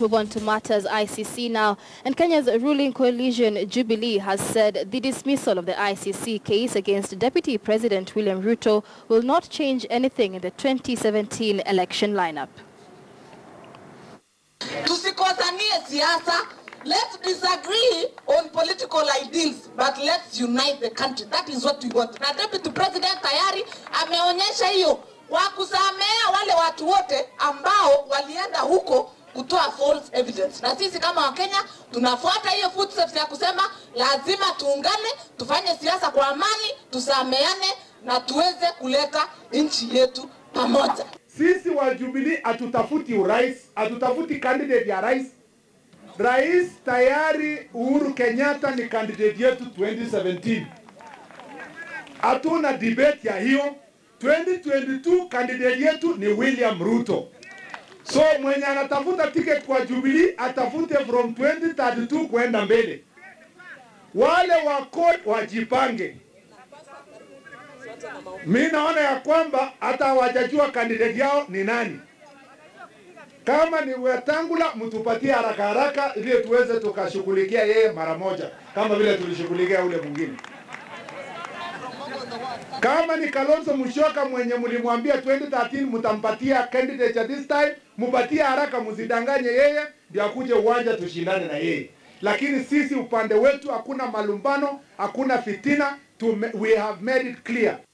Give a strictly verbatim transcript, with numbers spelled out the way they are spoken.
Move on to matters I C C now. And Kenya's ruling coalition, Jubilee, has said the dismissal of the I C C case against Deputy President William Ruto will not change anything in the twenty seventeen election lineup. Tusikosanie siasa. Let's disagree on political ideals, but let's unite the country. That is what we want. Na Deputy President tayari ameonyesha hiyo wa kusamea wale watu wote ambao walienda huko kutoa false evidence. Na sisi kama Wakenya tunafuata hiyo footsteps ya kusema lazima tuungane, tufanye siasa kwa amani, tusameane na tuweze kuleta nchi yetu pamoja. Sisi wa Jubilee hatutafuti urais, hatutafuti candidate ya rais. Rais tayari Uhuru Kenyatta ni candidate yetu twenty seventeen. Hatuna debate ya hiyo. twenty twenty-two candidate yetu ni William Ruto. So mwenye anatafuta ticket kwa Jubilee atafute from twenty thirty-two kwenda mbele. Wale wa code wajipange. Mimi naona ya kwamba hata hawajajua candidate yao ni nani. Kama ni Wetangula mtupatie haraka haraka ili tuweze tukashughulikia yeye mara moja kama vile tulishughulikia ule mwingine. Kama ni Kalonzo Musyoka mwenye mlimwambia twenty thirteen mtampatia candidate at this time, mupatie haraka, msidanganye yeye ndio akuje uwanja tushindane na yeye. Lakini sisi upande wetu hakuna malumbano, hakuna fitina, to, we have made it clear.